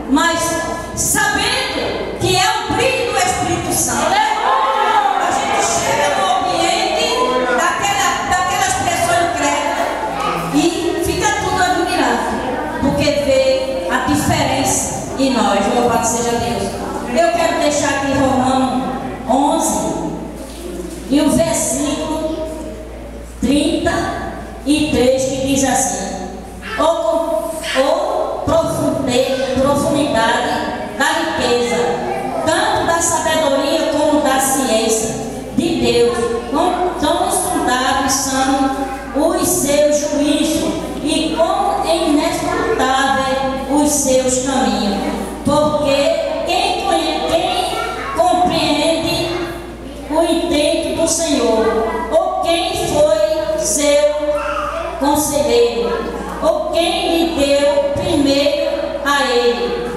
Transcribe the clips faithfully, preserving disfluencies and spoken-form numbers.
mas sabendo que é o brilho do Espírito Santo. A gente chega no ambiente daquela, daquelas pessoas incrédulas e fica tudo admirado, porque vê a diferença em nós. Louvado seja Deus. Eu quero deixar aqui Romanos onze e o versículo trinta e três, que diz assim: ou, ou profundidade da riqueza, tanto da sabedoria como da ciência de Deus, tão insondáveis são os seus juízos e quão inescrutáveis os seus caminhos, porque quem, quem compreende o intento do Senhor, ou quem foi seu conselheiro, ou quem lhe deu primeiro a ele,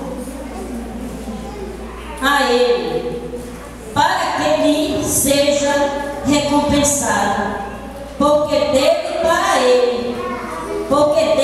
a ele, para que lhe seja recompensado, porque dele para ele, porque